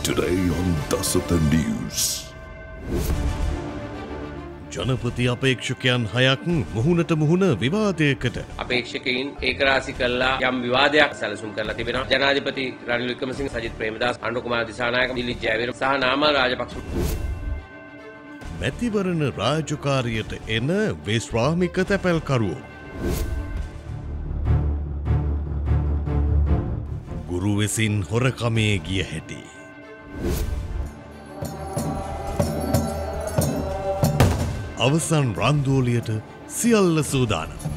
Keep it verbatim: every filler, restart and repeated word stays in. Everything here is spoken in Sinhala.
Today on Dasata News. ජනපති අපේක්ෂකයන් හයක් මුහුණට මුහුණ විවාදයකට. අපේක්ෂකයින් ඒකරාශී කළා යම් විවාදයක් සැලසුම් කරලා තිබෙනවා. ජනාධිපති රනිල් වික්‍රමසිංහ, සජිත් ප්‍රේමදාස, අනුර කුමාර දිසානායක, දිලිත් ජයවීර සහ නාමල් රාජපක්ෂ මැතිවරණ රාජකාරියට එන විශ්‍රාමික තැපැල්කරුවෝ. ගුරු විසින් හොරකමේ ගිය හැටි. අවසන් රන්දෝලියට සියල්ල සූදානම්.